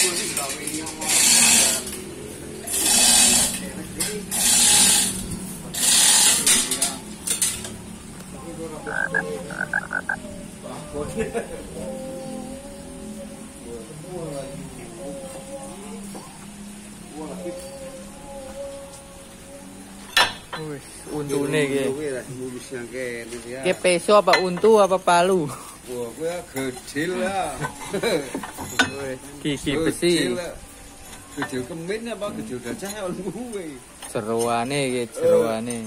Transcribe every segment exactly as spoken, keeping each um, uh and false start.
Wis, untune iki. Ki peso apa untu apa palu? Wah, kuwi gedhil lah. Wis, gigi besi. Gedhil kemin apa gedhil gajah ya kuwi. Jeroane iki, jeroane.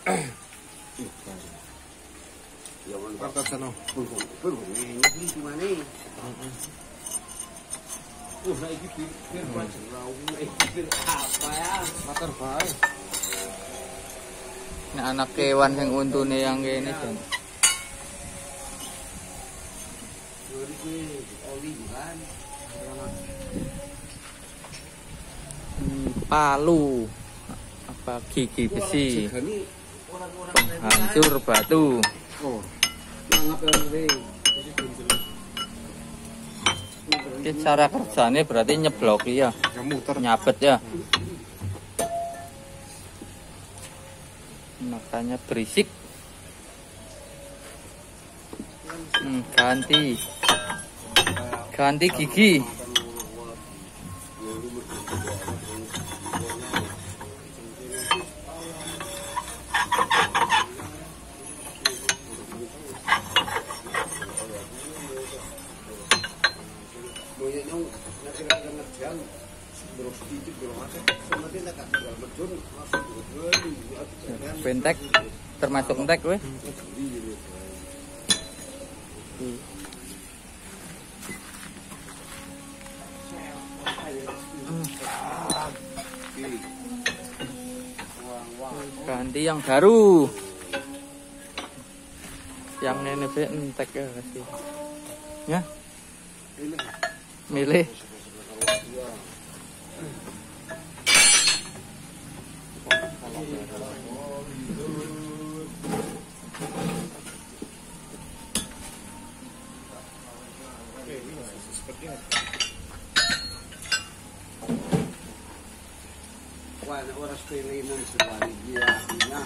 Ya wong papat sono. Pun ini gimana? Heeh. Uh, nah iki pikir pancen iki apa ya? Mater bae. Nek anak kewan sing untune yang kene jan. Hmm, palu apa gigi besi, hancur batu. Oh, Ini cara kerjanya berarti nyeblok ya, ya muter nyabet ya. Makanya berisik. Hmm, ganti, ganti gigi. Bentek termasuk entek weh. Ganti yang baru. Yang ini be entek ya kasih. Ya. Milih. Wah, orang sepelenan sekali dia punya.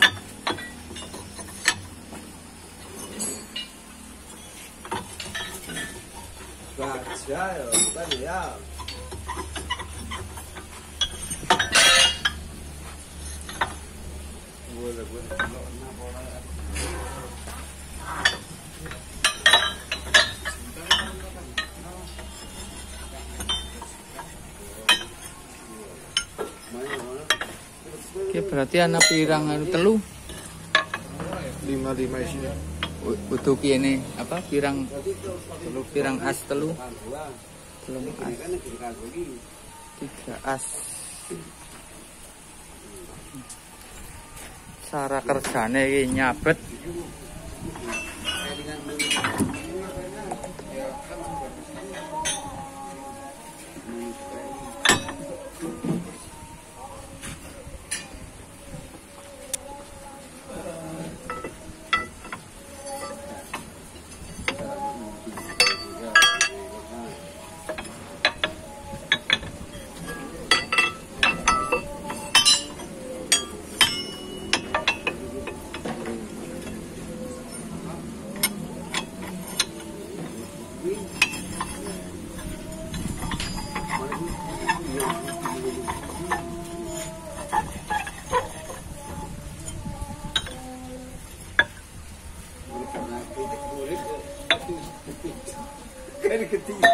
Gajah ya, bukan ya. Boleh, boleh. Oke, berarti anak pirang anu telu. Lima lima isinya. Untuk ini apa pirang telu pirang as telu. Telung as. Tiga as. Cara kerjane iki nyabet. Kali ketiga.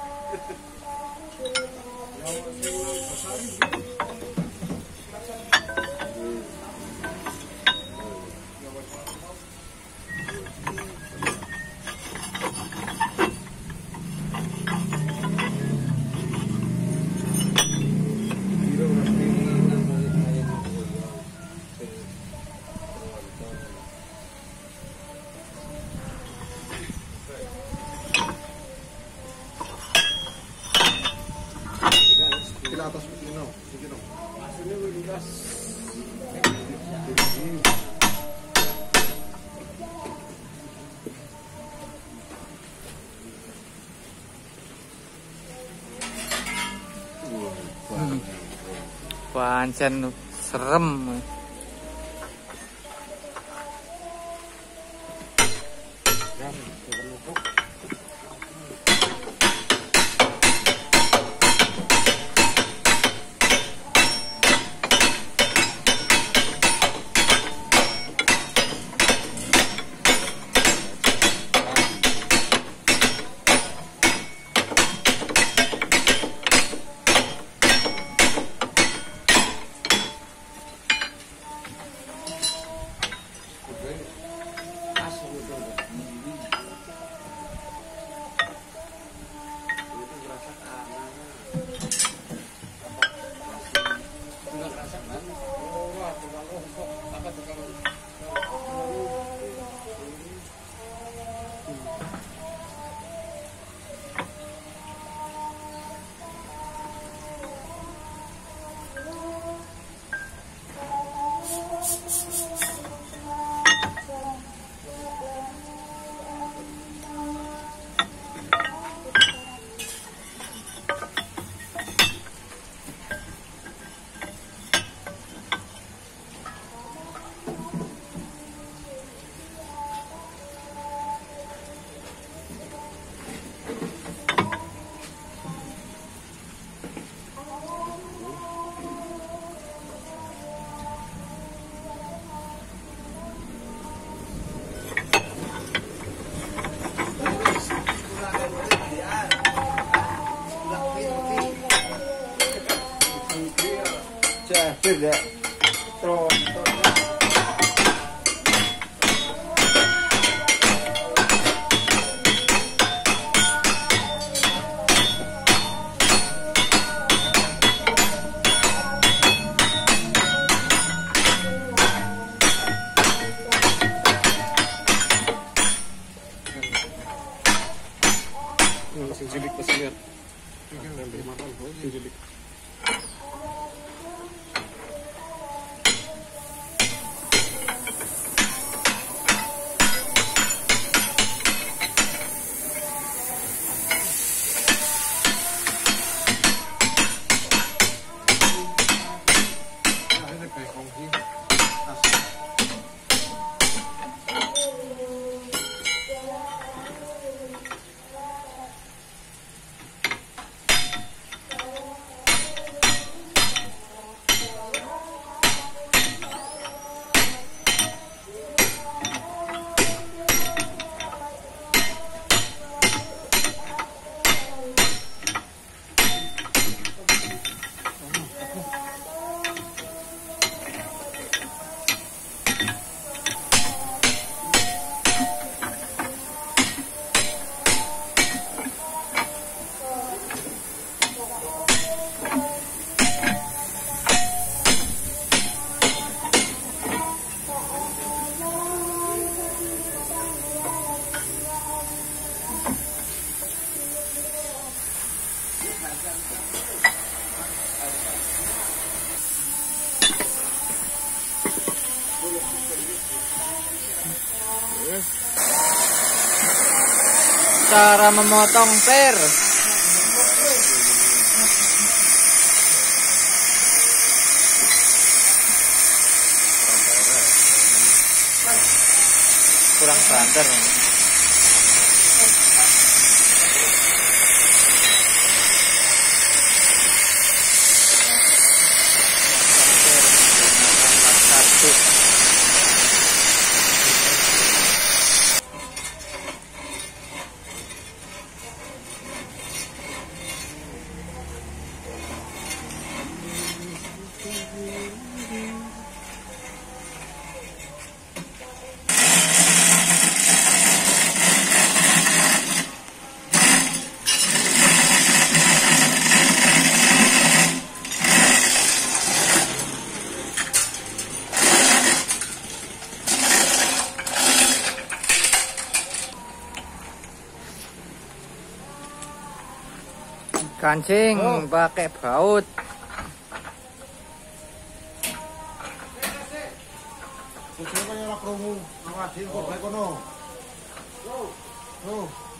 Atas begini, begini. Hasilnya begitu. Pancen serem. Tidak. Terus. Masih jilik masih lihat. Ini kan dari mata masih jilik. Cara memotong per. Kurang banter. Kancing oh. Pakai baut. Siapa yang lakukan? Awak di kok kono. Tuh. Tuh.